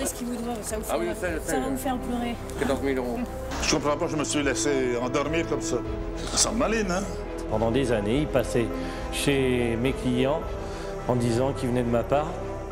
Regardez ce qu'il vous doit, ça, Ah oui, ça va vous faire pleurer. 14 000 €. Je comprends pas, je me suis laissé endormir comme ça. Ça me maline, hein? Pendant des années, il passait chez mes clients en disant qu'il venait de ma part.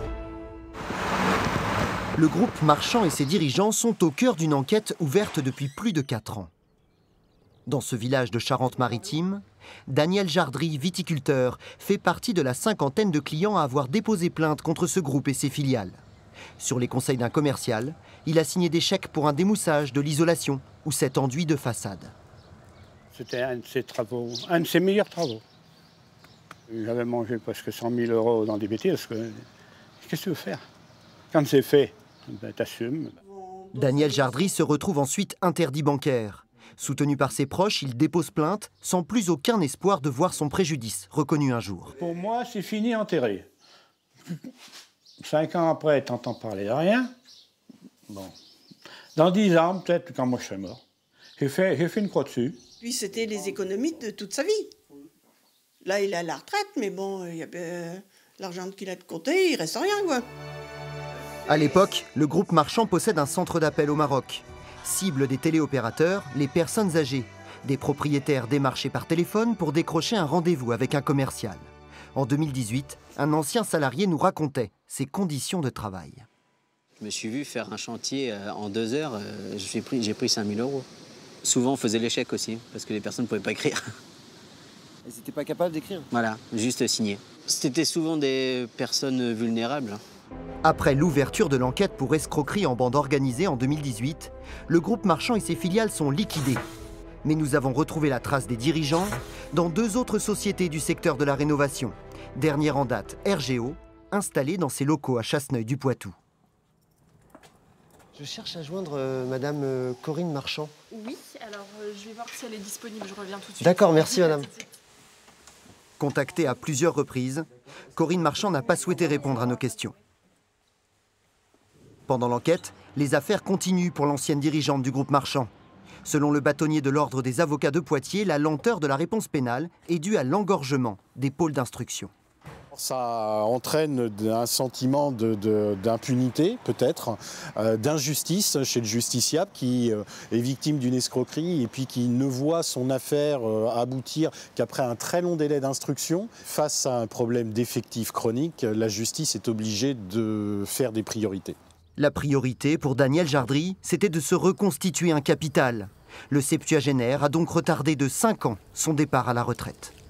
Le groupe Marchand et ses dirigeants sont au cœur d'une enquête ouverte depuis plus de 4 ans. Dans ce village de Charente-Maritime, Daniel Jardry, viticulteur, fait partie de la cinquantaine de clients à avoir déposé plainte contre ce groupe et ses filiales. Sur les conseils d'un commercial, il a signé des chèques pour un démoussage de l'isolation ou cet enduit de façade. C'était un de ses travaux, un de ses meilleurs travaux. J'avais mangé presque 100 000 € dans des bêtises. Qu'est-ce que tu veux faire? Quand c'est fait, ben, t'assumes. Daniel Jardry se retrouve ensuite interdit bancaire. Soutenu par ses proches, il dépose plainte sans plus aucun espoir de voir son préjudice reconnu un jour. Pour moi, c'est fini, enterré. 5 ans après, t'entends parler de rien. Bon. Dans 10 ans, peut-être, quand moi je serai mort, j'ai fait une croix dessus. Puis c'était les économies de toute sa vie. Là, il est à la retraite, mais bon, il y a l'argent qu'il a de côté, il reste rien, quoi. À l'époque, le groupe Marchand possède un centre d'appel au Maroc. Cible des téléopérateurs, les personnes âgées. Des propriétaires démarchés par téléphone pour décrocher un rendez-vous avec un commercial. En 2018, un ancien salarié nous racontait ses conditions de travail. Je me suis vu faire un chantier en 2 heures, j'ai pris 5 000 €. Souvent, on faisait l'échec aussi, parce que les personnes ne pouvaient pas écrire. Elles n'étaient pas capables d'écrire? Voilà, juste signer. C'était souvent des personnes vulnérables. Après l'ouverture de l'enquête pour escroquerie en bande organisée en 2018, le groupe Marchand et ses filiales sont liquidés. Mais nous avons retrouvé la trace des dirigeants dans 2 autres sociétés du secteur de la rénovation. Dernière en date, RGO, installée dans ses locaux à Chasseneuil-du-Poitou. Je cherche à joindre Madame Corinne Marchand. Oui, alors je vais voir si elle est disponible, je reviens tout de suite. D'accord, merci madame. Contactée à plusieurs reprises, Corinne Marchand n'a pas souhaité répondre à nos questions. Pendant l'enquête, les affaires continuent pour l'ancienne dirigeante du groupe Marchand. Selon le bâtonnier de l'Ordre des avocats de Poitiers, la lenteur de la réponse pénale est due à l'engorgement des pôles d'instruction. Ça entraîne un sentiment d'impunité, peut-être, d'injustice chez le justiciable qui est victime d'une escroquerie et puis qui ne voit son affaire aboutir qu'après un très long délai d'instruction. Face à un problème d'effectif chronique, la justice est obligée de faire des priorités. La priorité pour Daniel Jardry, c'était de se reconstituer un capital. Le septuagénaire a donc retardé de 5 ans son départ à la retraite.